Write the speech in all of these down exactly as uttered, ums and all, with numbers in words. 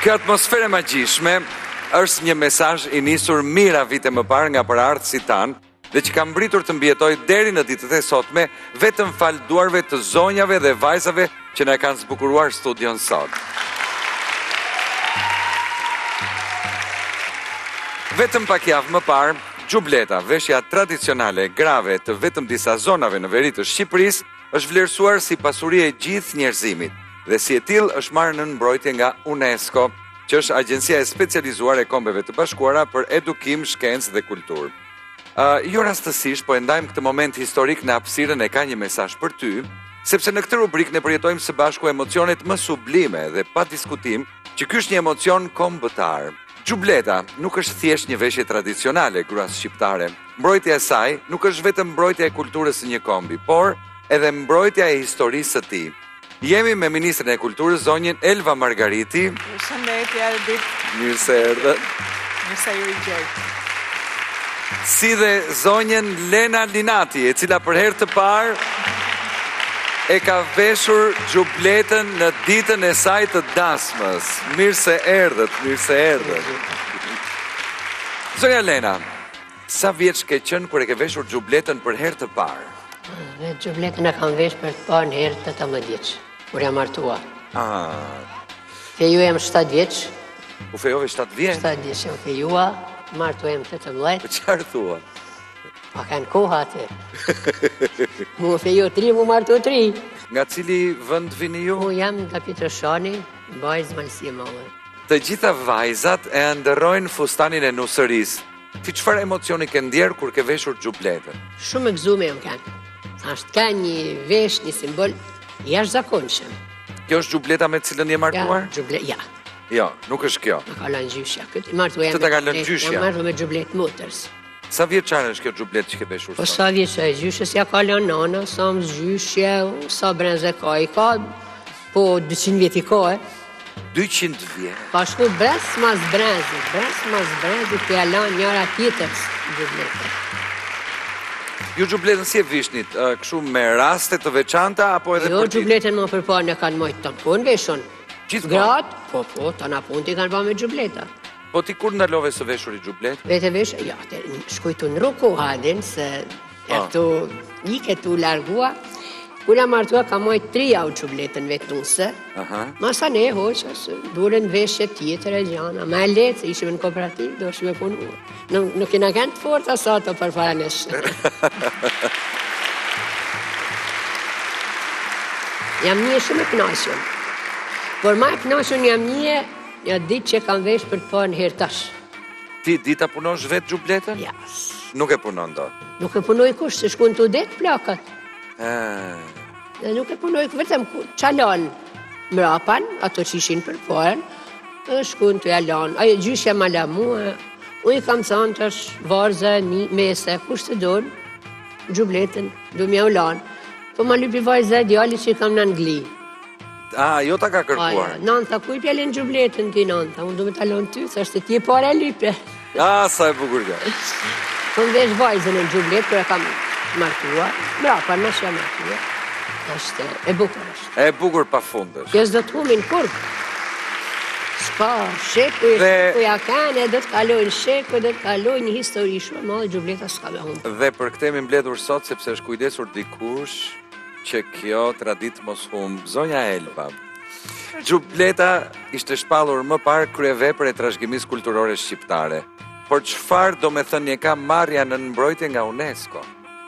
Kjo atmosfere magjishme është një mesazh i nisur mira vite më parë nga paraardhësit tanë dhe që ka mbritur të mbijetoj deri në ditët e sotme vetëm fal duarve të zonjave dhe vajzave që na kanë zbukuruar studion sot. Vetëm pak javë më parë, xhubleta, veshja tradicionale grave të vetëm disa zonave në veri të Shqipërisë, është vlerësuar si pasuri e gjithë njerëzimit dhe si e tillë është marrë në mbrojtje nga UNESCO, që është agjencia e specializuar e Kombeve të Bashkuara për edukim, shkencë dhe kulturë. Uh, jo rastësisht, po e ndajmë këtë moment historik në hapësirën e ka një mesazh për ty, sepse në këtë rubrikë ne përjetojmë së bashku emocionet më sublime dhe pa diskutim që ky është një emocion kombëtar. Xhubleta nuk është thjesht një veshje tradicionale gruas shqiptare. Mbrojtja e saj nuk është vetëm mbrojtja e kulturës së një kombi, por edhe mbrojtja e historisë së tij. Jemi me ministrin e kulturës, zonjën Elva Margariti. Përshëndetje, Ardit. Mirë se erdhe. Mirë se ju rigjoj. Si dhe zonjën Lena Linati, e cila për herë të parë e ka veshur xhubletën në ditën e saj të dasmës. Mirë se erdhët, mirë se erdhët. Zonja Lena, sa vjeç ke qenë kur e ke veshur xhubletën për herë të parë? Dhe xhubletën e kam vesh për të parë në herë tetëmbëdhjetë vjeç, kur jam martua. Ah. Feju jam shtatë vjeç. U fejove shtatë vjeç? shtatë vjeç jam fejua, martua jam tetëmbëdhjetë. Po çfarë thua? Pa kanë koha atë. Mu feju tri, mu martua tri. Nga cili vend vini ju? Mu jam nga Pietrëshani, Bajzë Malësi e Madhe. Të gjitha vajzat e ndërrojnë fustanin e nusërisë. Ti çfarë emocioni ke ndjerë kur ke veshur xhubletën? Shumë e gëzume jam kanë. Thashtë ka një vesh, një simbol jashtëzakonshëm. Kjo është xhubleta me cilën je martuar? Ja, xhublet, ja. Jo, nuk është kjo. Më ka lënë gjyshja. Këtë martua jam. Të ta ka lënë gjyshja? Jam marrë me xhublet moters. Sa vjeçare është kjo xhubletë që ke veshur? Po sa vjeçare e gjyshës ja ka lënë nana, sa më zgjyshje, sa breze ka i ka, po dyqind vjet i ka, e. dyqind vjet? Ka shku brez mas brezi, brez mas brezi, të ja lënë njëra tjetër xhubletën. Ju xhubletën si e vishnit? Kështu me raste të veçanta apo edhe jo, për ditë? Jo, xhubletën më përpara ne kanë mojtë tonë punë veshon. Gjithmonë? Gratë, po, po, tana punë ti kanë ba me xhubleta. Po ti kur ndalove së veshur i xhublet? Vete vesh, ja, te, shkuj të në ruku hadin, se e këtu, i këtu largua, kula martua ka mojtë tri au xhubletën vetnuse, masa ne hoqa, se duren veshje tjetër e gjana, ma e letë, se ishime në kooperativ, do shme punu. Nuk, nuk kina kanë të forta sa të për para neshë. Jam një shumë e knashën. Por ma e knashën jam një, një ditë që kam vesh për të parë në herë tash. Ti dita punosh vetë xhubletën? Ja. Nuk e punon do? Nuk e punoj kush, se shkun të det plakat. Ah. Dhe nuk e punoj vetëm çalon mrapan, ato që ishin për parën, dhe shkun të jalon. Ajo gjyshja ma la mua, unë i kam thënë tash varze, një mese, kush të dorë, xhubletën, du mja u lanë. Po ma lypi vajze djali që i kam në Angli. Ah, jo ta ka kërkuar? Nënë, tha, kuj pjallin xhubletën ti, nënë, tha, unë du me talon ty, thashtë ti e pare e lype. Ah, sa e bukur kjo. Po më vesh vajzën e xhubletë, kër e kam martua, mrapa, në shja martua. Ashtë e bukur është. E bukur pa fundësh. Kjo s'do të humin kur. S'ka, sheku i sheku ja kanë, do të kalojnë sheku, do të kalojnë një histori shumë, ma dhe xhubleta s'ka me humë. Dhe për këtë jemi mbledhur sot, sepse është kujdesur dikush që kjo tradit mos humbë. Zonja Elva, xhubleta ishte shpallur më parë kryevepër e trashëgimisë kulturore shqiptare. Por çfarë do me thënie ka marrja në mbrojtje nga UNESCO?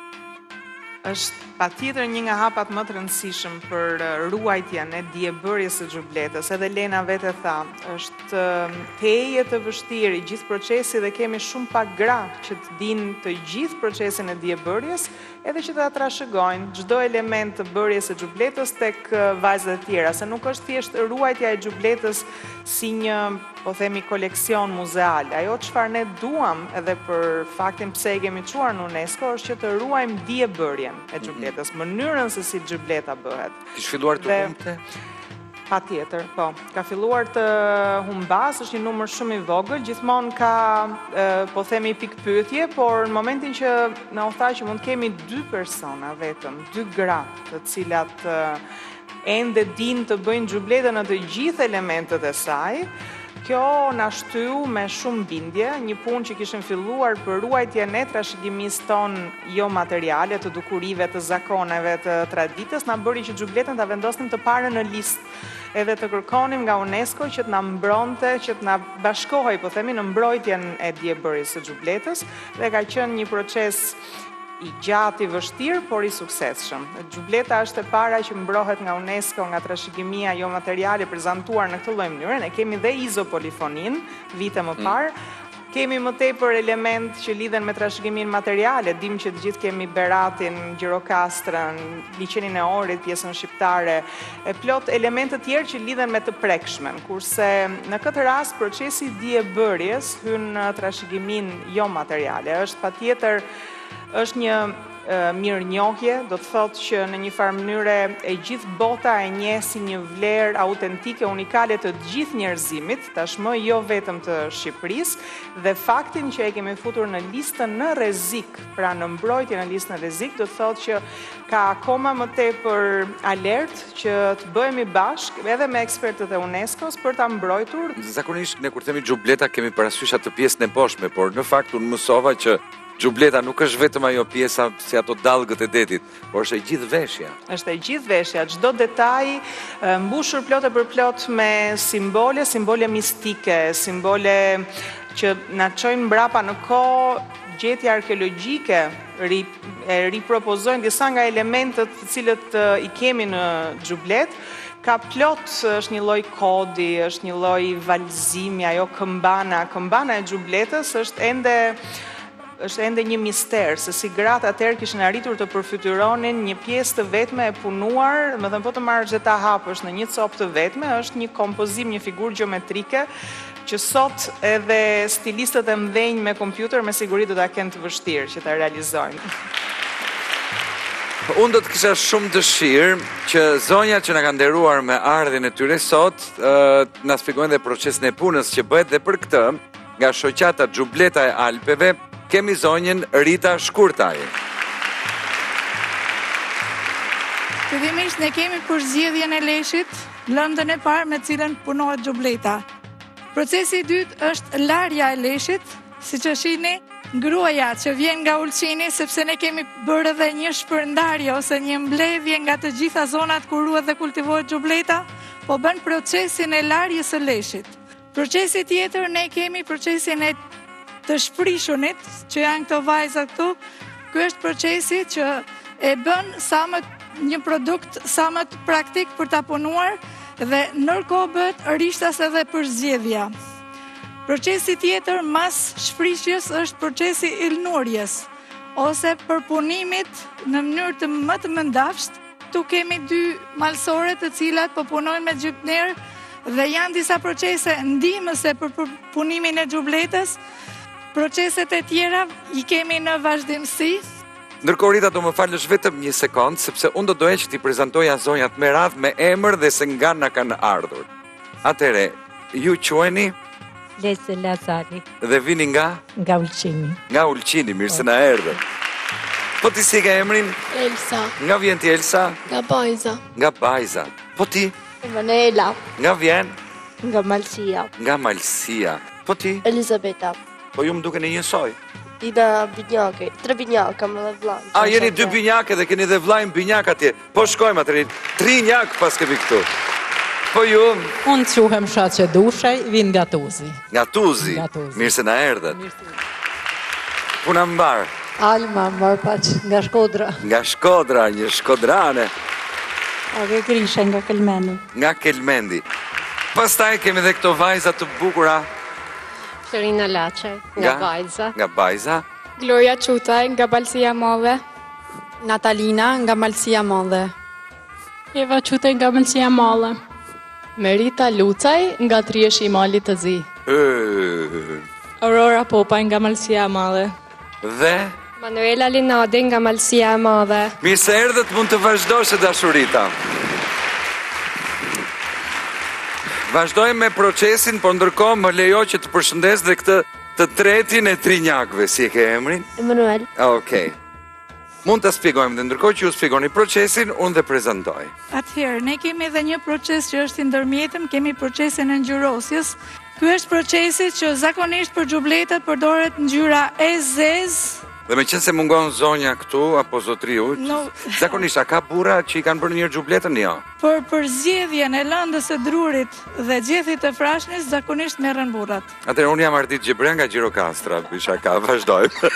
Është patjetër një nga hapat më të rëndësishëm për ruajtjen e diebërjes së xhubletës. Edhe Lena vetë tha, është teje të vështirë i gjithë procesi dhe kemi shumë pak gra që të dinë të gjithë procesin e diebërjes, edhe që ta trashëgojnë çdo element të bërjes së xhubletës tek vajzat e tjera, se nuk është thjesht ruajtja e xhubletës si një, po themi, koleksion muzeal. Ajo çfarë ne duam edhe për faktin pse e kemi çuar në UNESCO është që të ruajmë diebërjen e xhubletës, mënyrën se si xhubleta bëhet. Kish filluar të humbte? Pa tjetër, po. Ka filluar të humbas, është një numër shumë i vogël, gjithmonë ka, po themi, pikpyetje, por në momentin që na u tha që mund kemi dy persona vetëm, dy gra, të cilat ende din të bëjnë xhubletën në të gjithë elementet e saj, Kjo na shtyu me shumë bindje, një punë që kishim filluar për ruajtjen e trashëgimisë tonë jo materiale, të dukurive, të zakoneve, të traditës, na bëri që Xhubletën ta vendosnim të parën në listë edhe të kërkonim nga UNESCO që të na mbronte, që të na bashkohej, po themi, në mbrojtjen e diebëris së Xhubletës, dhe ka qenë një proces i gjatë, i vështirë, por i suksesshëm. Xhubleta është e para që mbrohet nga UNESCO nga trashëgimia jo materiale prezantuar në këtë lloj mënyre. Ne kemi dhe izopolifonin vite më parë. Kemi më tepër element që lidhen me trashëgiminë materiale. Dim që të gjithë kemi Beratin, Gjirokastrën, liçenin e Orit, pjesën shqiptare, e plot elemente të tjerë që lidhen me të prekshmen. Kurse në këtë rast procesi i diebërjes hyn në trashëgiminë jo materiale. Është patjetër është një e, mirënjohje, do të thotë që në një farë mënyre e gjithë bota e njeh si një vlerë autentike, unikale të gjithë njerëzimit, tashmë jo vetëm të Shqipërisë, dhe faktin që e kemi futur në listën në rrezik, pra në mbrojtje në listën në rrezik, do të thotë që ka akoma më tepër alert që të bëhemi bashkë edhe me ekspertët e UNESCO-s për ta mbrojtur. Zakonisht ne kur themi Xhubleta kemi parasysh atë pjesën e poshtme, por në fakt unë mësova që Xhubleta nuk është vetëm ajo pjesa si ato dallgët e detit, por është e gjithë veshja. Është e gjithë veshja, çdo detaj mbushur plot e përplot me simbole, simbole mistike, simbole që na çojnë mbrapa në kohë, gjetje arkeologjike ri, e ripropozojnë disa nga elementët të cilët i kemi në Xhublet. Ka plot, është një lloj kodi, është një lloj valzimi, ajo këmbana, këmbana e Xhubletës është ende është ende një mister, se si gratë atëherë kishin arritur të përfytyronin një pjesë të vetme e punuar, më thënë po të marrësh dhe ta hapësh në një copë të vetme, është një kompozim, një figurë gjeometrike, që sot edhe stilistët e mdhenj me kompjuter me siguri do ta kenë të vështirë që ta realizojnë. Unë do të kisha shumë dëshirë që zonjat që na kanë nderuar me ardhin e tyre sot, na shpjegojnë dhe procesin e punës që bëhet, dhe për këtë, nga shoqata Xhubleta e Alpeve, kemi zonjën Rita Shkurtaj. Fillimisht ne kemi përzgjedhjen e leshit, lëndën e parë me cilën punohet Xhubleta. Procesi i dytë është larja e leshit, siç e shihni, gruaja që vjen nga Ulqini, sepse ne kemi bërë edhe një shpërndarje ose një mbledhje nga të gjitha zonat ku ruhet dhe kultivohet Xhubleta, po bën procesin e larjes së leshit. Procesi tjetër ne kemi procesin e të shprishunit, që janë këto vajza këtu. Ky është procesi që e bën sa më një produkt sa më të praktik për ta punuar, dhe ndërkohë bëhet rishtas edhe përzgjedhja. Procesi tjetër mas shprishjes është procesi i lnurjes, ose përpunimit në mënyrë të më të mëndafsht. Tu kemi dy malsore të cilat po punojnë me gjypner dhe janë disa procese ndihmëse për përpunimin e Xhubletës. Proceset e tjera i kemi në vazhdimsi. Ndërkohë Rita, do më falësh vetëm një sekond, sepse unë do doja që t'i prezantoja zonjat me radhë me emër dhe se nga na kanë ardhur. Atëre, ju quheni? Lese Lazari. Dhe vini nga? Nga Ulqini. Nga Ulqini, mirë se na erdhe. Po ti si ka emrin? Elsa. Nga vjen ti Elsa? Nga Bajza. Nga Bajza. Po ti? Manela. Nga vjen? Nga Malsia. Nga Malsia. Po ti? Elizabeta. Po ju më duke një njësoj? Ina Binjake, tre Binjaka me dhe vlajnë. A, jeni dy Binjake dhe keni dhe vlajnë Binjak atje. Po shkojmë atëri, tri njak pas kemi këtu. Po ju? Unë quhem Shaqe Dushaj, vinë nga Tuzi. Nga Tuzi? Nga Tuzi. Mirë se na erdhet. Puna mbar? Alma Marpaq, nga Shkodra. Nga Shkodra, një shkodrane. Age Grisha, nga Kelmendi. Nga Kelmendi. Pastaj kemi dhe këto vajza të bukura. Florina Laçaj, nga Bajza. Nga Bajza. Gloria Qutaj, nga Balsia Madhe. Natalina, nga Malsia Madhe. Eva Qutaj, nga Malsia Madhe. Merita Lucaj, nga Trieshi i Malit të Zi. Aurora Popaj, nga Malsia Madhe. Dhe? Manuela Linadi, nga Malsia Madhe. Mirë se erdhët, mund të vazhdojë dashurita. Vazhdojmë me procesin, po ndërkohë më lejo që të përshëndes dhe këtë të tretin e trinjakve, si e ke emrin? Emanuel. Okej. Mund të shpjegojmë dhe ndërkohë që ju shpjegoni procesin, unë dhe prezantoj. Atëherë, ne kemi edhe një proces që është i ndërmjetëm, kemi procesin e ngjyrosjes. Ky është procesi që zakonisht për xhubletat përdoret ngjyra e zezë. Dhe me qenë se mungon zonja këtu, apo zotriu, no. Zakonisht, a ka burra që i kanë bërë një xhubletën? Jo. Për për zgjedhjen e lëndës së drurit dhe gjethit të frashnis, zakonisht merren burrat. Atëherë, unë jam Ardit Gjebrea nga Gjirokastra, bisha ka, vazhdojmë.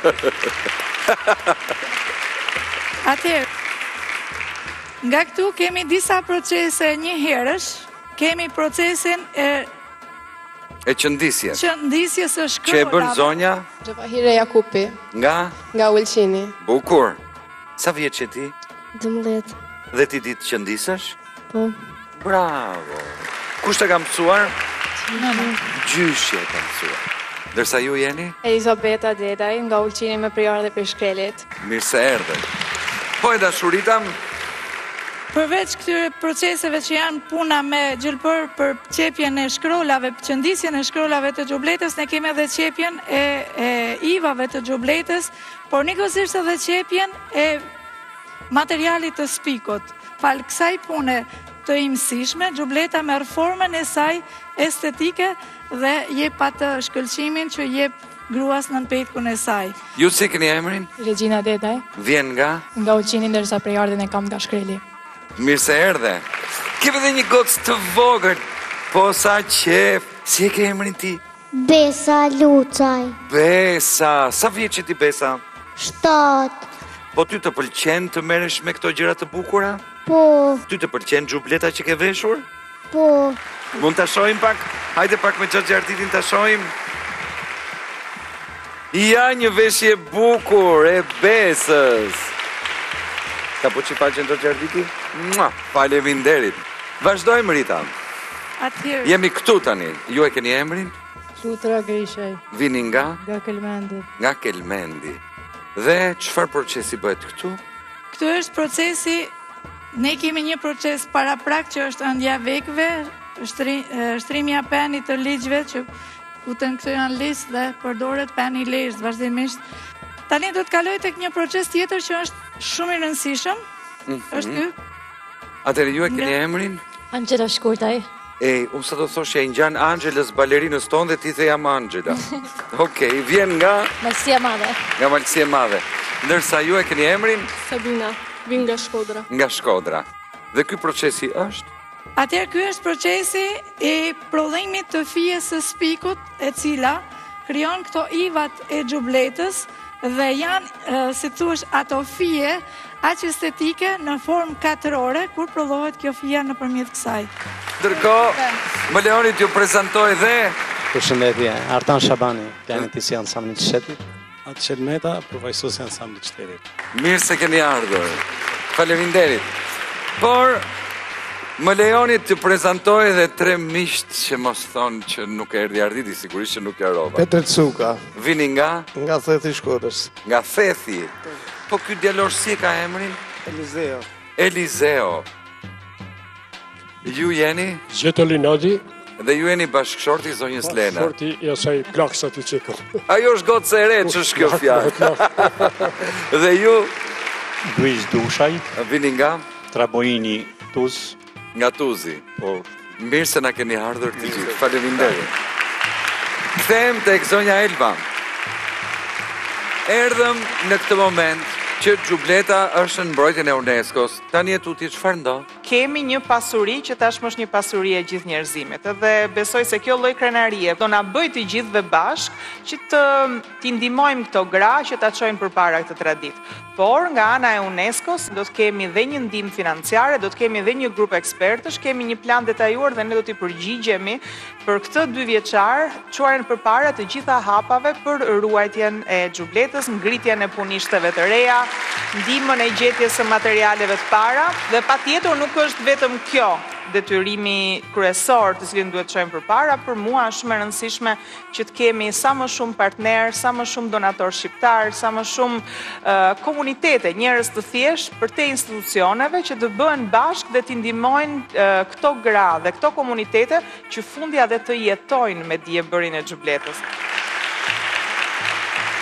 Atëherë, nga këtu kemi disa procese një herësh, kemi procesin e E qëndisjes. Qëndisjes së shkrollave. Që e bën zonja? Gjevahire Jakupi. Nga? Nga Ulqini. Bukur. Sa vjeç je ti? dëmbëdhjetë. Dhe ti ditë qëndisësh? Po. Bravo. Kush të ka mësuar? Mama. Gjyshje ka mësuar. Dërsa ju jeni? Elizabeta Dedaj, nga Ulqini me Prior dhe Peshkelit. Mirë se erdhe. Po e dashuritam? Përveç këtyre proceseve që janë puna me gjylpër për qepjen e shkrollave, qëndisjen e shkrollave të xhubletës, ne kemi edhe qepjen e, e ivave të xhubletës, por njëkohësisht edhe qepjen e materialit të spikut. Fal kësaj pune të imësishme, xhubleta merr formën e saj estetike dhe jep atë shkëlqimin që jep gruas nën petkun e saj. Ju si keni emrin? Regina Dedaj. Vjen nga? Nga Ulqini, ndërsa Prejardhin e kam nga Shkreli. Mirë se erdhe. Kemi dhe një gocë të vogël. Po sa qef. Si e ke emrin ti? Besa Lucaj. Besa. Sa vjeç je ti, Besa? Shtat. Po ty të pëlqen të merresh me këto gjëra të bukura? Po. Ty të pëlqen xhubleta që ke veshur? Po. Mund ta shohim pak? Hajde pak me Xhaxhi Arditin ta shohim. Ja një veshje bukur e Besës. Ka po që faqen Xhaxhi Arditi? Mua, faleminderit. Vazhdojmë, Rita. Atëherë. Jemi këtu tani. Ju e keni emrin? Lutra Grishaj. Vini nga? Nga Kelmendi. Nga Kelmendi. Dhe çfarë procesi bëhet këtu? Këtu është procesi, ne kemi një proces paraprak që është ëndja vekve, shtri, shtrimja penit të ligjve që kuten këtu janë listë dhe përdoret peni i leshtë vazhdimisht. Tani do të kaloj tek një proces tjetër që është shumë i rëndësishëm. Mm-hmm. Është ky. Atëherë ju e keni emrin? Angela Shkurtaj. E, unë sa do thoshja i ngjan Angelës balerinës tonë dhe ti the jam Angela. Okej, vjen nga? Malësia Madhe. Nga Malësia Madhe. Ndërsa ju e keni emrin? Sabina, vin nga Shkodra. Nga Shkodra. Dhe ky procesi është? Atëherë ky është procesi i prodhimit të fijes së spikut, e cila krijon këto ivat e xhubletës dhe janë, e, si thuash, ato fije aq estetike në formë katërore kur prodhohet kjo fija nëpërmjet kësaj. Ndërkohë, më lejoni t'ju prezantoj dhe Përshëndetje, Artan Shabani, planetisi ansamblit të shtetit. Atë Qelmeta, përfaqësuesi i ansamblit të shtetit. Mirë se keni ardhur. Faleminderit. Por më lejoni t'ju prezantoj edhe tre miqt që mos thonë që nuk erdhi Arditi, sigurisht që nuk jarova. Petër Cuka. Vini nga? Nga Thethi Shkodrës. Nga Thethi. Po ky djalosh si ka emrin? Elizeo. Elizeo. Ju jeni? Gjeto Linodi. Dhe ju jeni bashkëshorti i zonjës Lena. Bashkëshorti i asaj plaksa të qekër. Ajo është gocë e re, ç'është kjo fjalë? Dhe ju? Luiz Dushaj. Vini nga? Trabojini Tuz. Nga Tuzi. Po. Mirë se na keni ardhur të gjithë. Faleminderit. Kthehem tek zonja Elba. Erdhëm në këtë moment që xhubleta është në mbrojtjen e UNESCO-s. Tani e tuti çfarë ndodh? Kemi një pasuri që tashmë është një pasuri e gjithë njerëzimit. Dhe besoj se kjo lloj krenarie do na bëjë të gjithëve bashkë që të t'i ndihmojmë këto gra që ta çojnë përpara këtë traditë. Por nga ana e UNESCO-s do të kemi dhe një ndihmë financiare, do të kemi dhe një grup ekspertësh, kemi një plan detajuar dhe ne do t'i përgjigjemi për këtë dy vjeçar, çuajnë përpara të gjitha hapave për ruajtjen e xhubletës, ngritjen e punishteve të reja, ndihmën e gjetjes së materialeve të para dhe patjetër nuk është vetëm kjo detyrimi kryesor të cilin duhet të çojmë përpara. Për mua është shumë e rëndësishme që të kemi sa më shumë partner, sa më shumë donator shqiptar, sa më shumë uh, komunitete, njerëz të thjeshtë për te institucioneve që të bëhen bashkë dhe të ndihmojnë uh, këto gra dhe këto komunitete që fundja dhe të jetojnë me diebërin e xhubletës.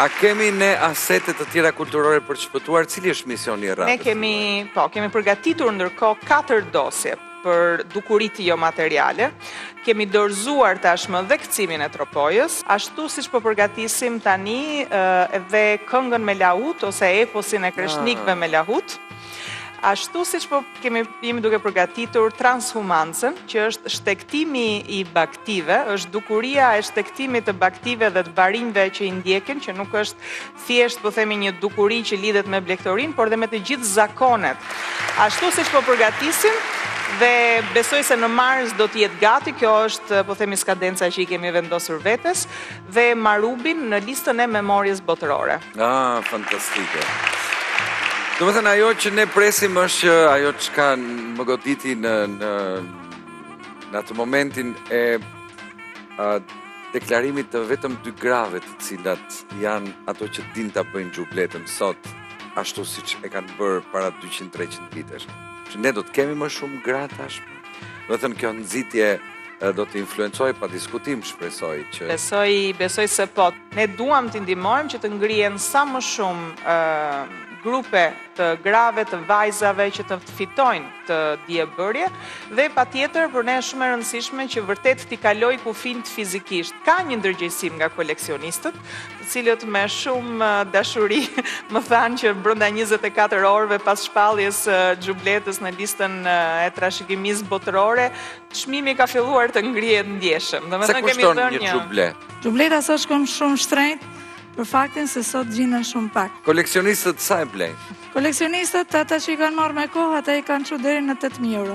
A kemi ne asete të tjera kulturore për të shpëtuar? Cili është misioni i radhës? Ne kemi, po, kemi përgatitur ndërkohë katër dosje për dukuritë jo materiale. Kemi dorëzuar tashmë dhe kcimin e tropojës, ashtu siç po përgatisim tani edhe këngën me lahut ose eposin e kreshnikëve me lahut. Ashtu siç po kemi jemi duke përgatitur transhumancën, që është shtegtimi i baktive, është dukuria e shtegtimit të baktive dhe të barinjve që i ndjekin, që nuk është thjesht po themi një dukuri që lidhet me blegtorin, por dhe me të gjithë zakonet. Ashtu siç po përgatisim, dhe besoj se në mars do të jetë gati, kjo është po themi skadenca që i kemi vendosur vetes, dhe Marubin në listën e memorjes botërore. Ah, fantastike. Do më thënë, ajo që ne presim është që ajo që ka më goditi në, në, në atë momentin e a, deklarimit të vetëm dy grave të cilat janë ato që din të bëjnë xhubletën sot, ashtu si që e kanë bërë para dyqind trecëqind vitesh. Që ne do të kemi më shumë gra tashmë. Do të thënë, kjo nxitje do të influencoj pa diskutim, shpresoj që... Besoj, besoj se po. Ne duam të ndihmojmë që të ngrihen sa më shumë uh, grupe të grave, të vajzave që të fitojnë të diebërje, dhe patjetër për ne është shumë e rëndësishme që vërtet t'i kaloj kufijt fizikisht. Ka një ndërgjegjësim nga koleksionistët, të cilët me shumë dashuri më thanë që brenda njëzet e katër orëve pas shpalljes xhubletës në listën e trashëgimisë botërore, çmimi ka filluar të ngrihet ndjeshëm. Sa kushton një xhublet? Xhubleta sot shkon shumë shtrenjtë, për faktin se sot gjinen shumë pak. Koleksionistët sa e blejnë? Koleksionistët, ata që i kanë marrë me kohë, ata i kanë çu deri në tetë mijë euro.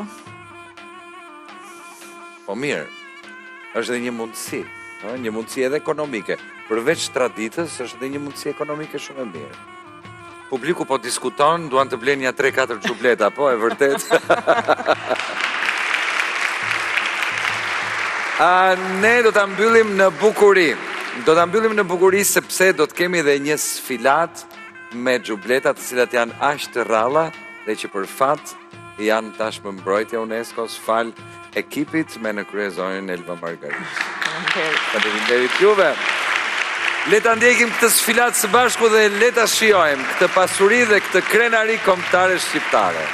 Po mirë, është dhe një mundësi, një mundësi edhe ekonomike. Përveç traditës, është dhe një mundësi ekonomike shumë e mirë. Publiku po diskuton, duan të blenë një tre katër xhubleta, po e vërtet. A, ne do ta mbyllim në bukuri. Do ta mbyllim në bukuri sepse do të kemi dhe një sfilat me xhubleta të cilat janë aq të rralla dhe që për fat janë tashmë mbrojtja UNESCO-s fal ekipit me në kryezorin Elva Margarit. Faleminderit juve. Le ta ndjekim këtë sfilat së bashku dhe le ta shijojmë këtë pasuri dhe këtë krenari kombëtare shqiptare.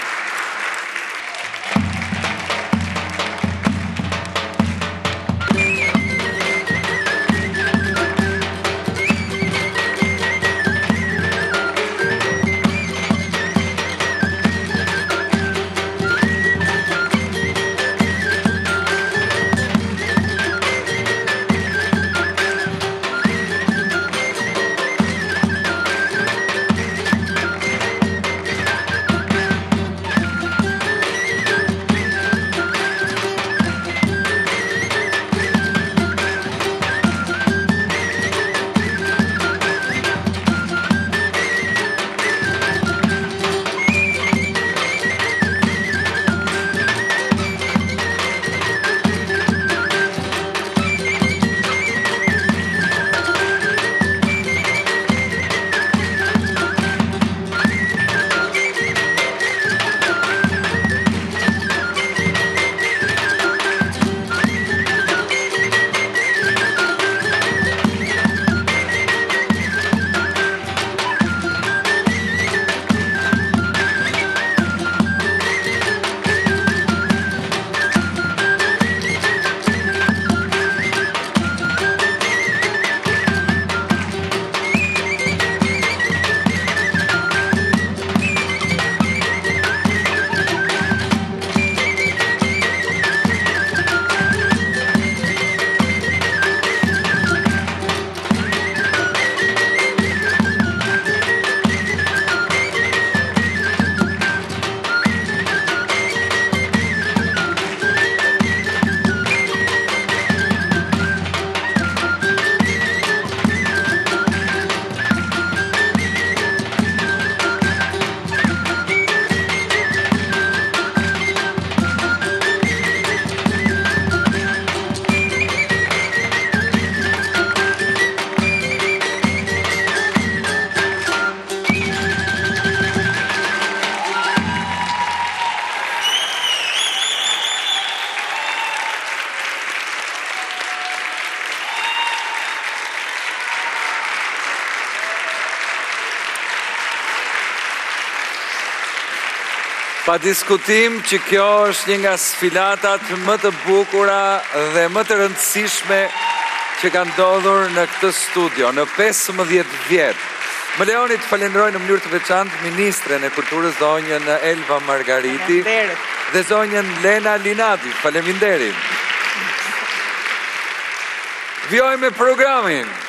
Pa diskutim që kjo është një nga sfilatat më të bukura dhe më të rëndësishme që kanë ndodhur në këtë studio, në pesëmbëdhjetë vjet. Më lejoni të falenderoj në mënyrë të veçantë Ministren e Kulturës zonjën Elva Margariti dhe zonjën Lena Linati. Faleminderit. Vjojmë me programin.